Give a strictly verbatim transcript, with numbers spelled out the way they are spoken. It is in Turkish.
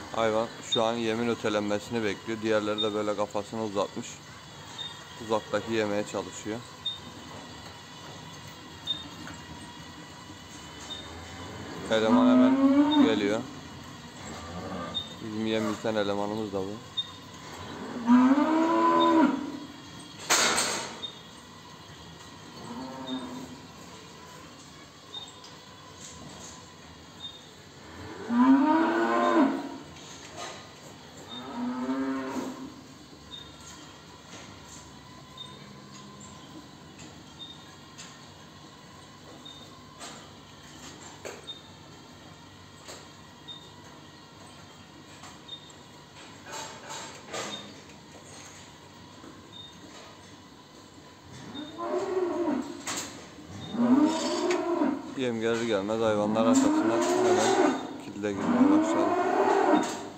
Hayvan şu an yemin ötelenmesini bekliyor. Diğerleri de böyle kafasını uzatmış. Uzaktaki yemeye çalışıyor. Eleman hemen geliyor. Bizim yem biten elemanımız da bu. Yem gelir gelmez hayvanlar arkasından hemen kilde girmeye başladı.